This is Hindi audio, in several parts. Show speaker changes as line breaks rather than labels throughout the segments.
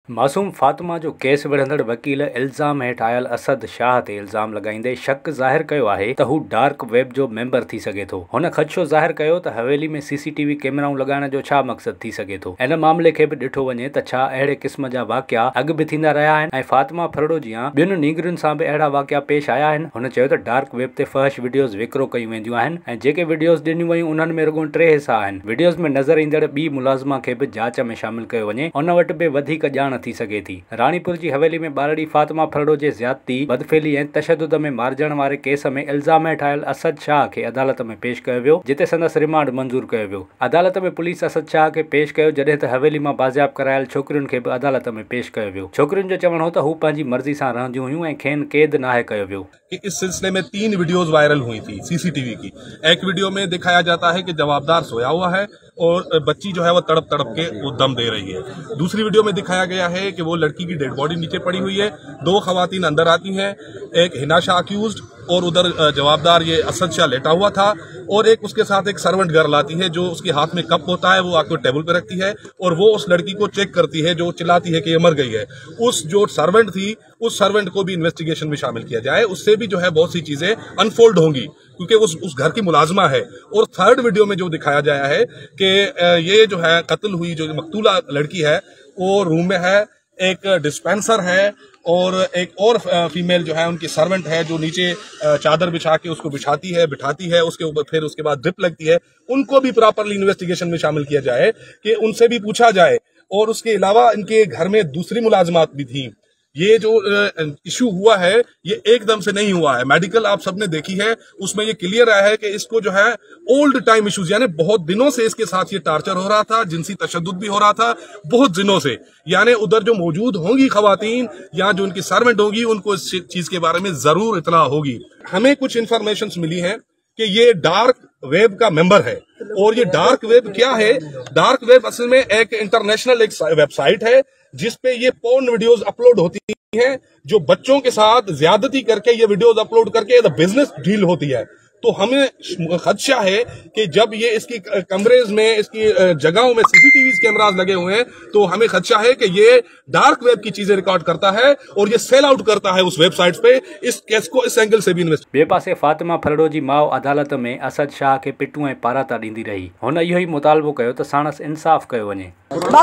मासूम फातिमा जो केस विढ़ंदड़ वकील इल्ज़ाम हेठि आयल असद शाह ते इल्ज़ाम लॻाईंदे शक ज़ाहिर कयो आहे त हू डार्क वेब जो मेंबर थी सघे थो। हुन ख़दशो ज़ाहिर कयो त हवेली में CCTV कैमराऊं लॻाइण जो छा मक़सदु थी सघे थो। इन मामले खे बि ॾिठो वञे त छा अहिड़े क़िस्म जा वाक़िया अॻु बि थींदा रहिया आहिनि ऐं फातिमा फरड़ोजिया ॿियुनि नीगरियुनि सां बि अहिड़ा वाक़िया पेश आया आहिनि। हुन चयो त डार्क वेब ते फहश वीडियोज़ विकिरो कयूं वेंदियूं आहिनि ऐं जेके वीडियोज़ ॾिनियूं वयूं उन्हनि में रुॻो 3 हिसा आहिनि। वीडियोज़ में नज़र ईंदड़ ॿी मुलाज़िमा खे बि जांच में शामिल कयो वञे, उन वटि बि वधीक ॼाण थी सघे थी। रानीपुर जी हवेली में ॿारड़ी फातिमा फरड़ो जे ज़्यादती, बदफेली ऐं तशद्दुद में मारजण वारे केस में इल्ज़ाम हेठि आयल असद शाह खे अदालत में पेश कयो वियो, जिते संदसि रिमांड मंज़ूर कयो वियो। अदालत में पुलिस असद शाह खे पेश कयो, जॾहिं त हवेली मां बाज़ियाब करायल छोकिरियुनि खे बि अदालत में पेश कयो वियो। छोकिरियुनि जो चवणु हो त हू पंहिंजी मर्ज़ी सां रहंदियूं हुयूं ऐं खेनि क़ैद नाहे कयो वियो।
इस सिलसिले में 3 वीडियोस वायरल हुई थी CCTV की। एक वीडियो में दिखाया जाता है कि जवाबदार सोया हुआ है और बच्ची जो है वो तड़प तड़प के वो दम दे रही है। दूसरी वीडियो में दिखाया गया है कि वो लड़की की डेड बॉडी नीचे पड़ी हुई है, 2 खवातीन अंदर आती हैं, एक हिना शाह अक्यूज्ड और उधर जवाबदार ये असद शाह लेटा हुआ था, और एक उसके साथ एक सर्वेंट गर्ल आती है जो उसके हाथ में कप होता है, वो आके टेबल पे रखती है और वो उस लड़की को चेक करती है जो चिल्लाती है कि ये मर गई है। उस जो सर्वेंट थी, उस सर्वेंट को भी इन्वेस्टिगेशन में शामिल किया जाए, उससे भी जो है बहुत सी चीजें अनफोल्ड होंगी क्योंकि उस घर की मुलाजमा है। और 3rd वीडियो में जो दिखाया गया है कि ये जो है कत्ल हुई जो मकतूला लड़की है वो रूम में है, एक डिस्पेंसर है और एक और फीमेल जो है उनकी सर्वेंट है जो नीचे चादर बिछा के उसको बिठाती है, उसके ऊपर फिर उसके बाद ड्रिप लगती है। उनको भी प्रॉपरली इन्वेस्टिगेशन में शामिल किया जाए कि उनसे भी पूछा जाए। और उसके अलावा इनके घर में दूसरी मुलाजमात भी थी। ये जो इशू हुआ है ये एकदम से नहीं हुआ है। मेडिकल आप सबने देखी है, उसमें ये क्लियर आया है कि इसको जो है ओल्ड टाइम इश्यूज, यानी बहुत दिनों से इसके साथ ये टार्चर हो रहा था, जिनसी तशद्दुद भी हो रहा था बहुत दिनों से। यानी उधर जो मौजूद होंगी खवातीन या जो उनकी सर्वेंट होगी उनको इस चीज के बारे में जरूर इतना होगी। हमें कुछ इंफॉर्मेशन मिली है कि ये डार्क वेब का मेंबर है। और ये डार्क वेब क्या है? डार्क वेब असल में एक इंटरनेशनल एक वेबसाइट है जिसपे ये पोर्न वीडियोस अपलोड होती हैं, जो बच्चों के साथ ज्यादती करके ये वीडियोस अपलोड करके बिजनेस डील होती है। तो हमें खदशा है कि जब ये इसकी कमरेज में, इसकी जगहों में CCTV कैमरास लगे हुए हैं तो हमें खदशा है कि ये डार्क वेब की चीजें रिकॉर्ड करता है और ये सेल आउट करता है उस वेबसाइट्स पे। इस केस को इस एंगल से भी इन्वेस्ट।
ॿिए पासे फातिमा फरड़ो जी माउ अदालत में असद शाह खे पिटूं ऐं पाराता ॾींदी रही। हुन इहो ई मुतालबो कयो त साणसि इंसाफ़ कयो वञे।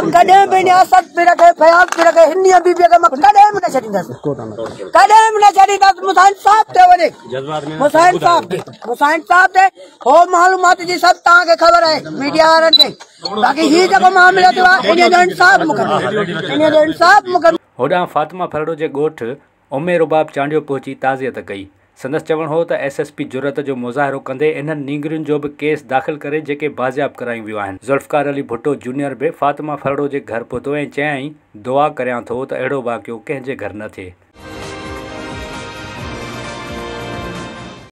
हो मालूमात जी सब तव्हांखे ख़बर आहे मीडिया वारनि खे। बाक़ी ही जेको मामलो थियो आहे इन जो इंसाफ़ मुकदमो।
होॾां फातिमा फरड़ो जे ॻोठ उमे रुबाब चांडियो पहुची ताज़ियत कई। संदसि चवणु हो त SSP जुरत जो मुज़ाहिरो कंदे इन्हनि नीगरियुनि जो बि केस दाख़िल करे जेके बाज़ियाब करायूं वियूं आहिनि। ज़ुल्फ़कार अली भुट्टो जूनियर बि फातिमा फरड़ो जे घर पहुतो ऐं चयाईं दुआ करियां थो त अहिड़ो वाक़ियो कंहिंजे घर न थिए।